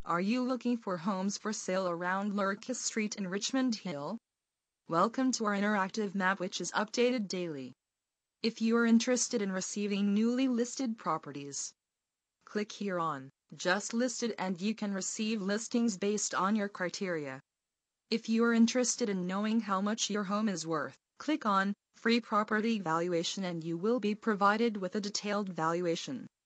Are you looking for homes for sale around Lourakis Street in Richmond Hill? Welcome to our interactive map, which is updated daily. If you are interested in receiving newly listed properties, click here on Just Listed and you can receive listings based on your criteria. If you are interested in knowing how much your home is worth, click on Free Property Valuation and you will be provided with a detailed valuation.